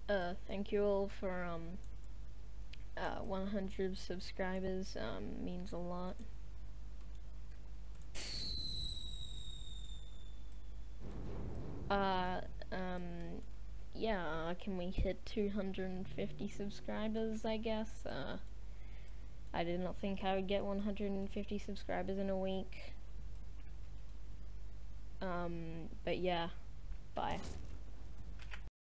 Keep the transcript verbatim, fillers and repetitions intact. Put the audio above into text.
Uh, thank you all for, um, uh, one hundred subscribers, um, means a lot. Uh, um, yeah, uh, can we hit two hundred fifty subscribers, I guess? Uh, I did not think I would get one hundred fifty subscribers in a week. Um, but yeah, bye.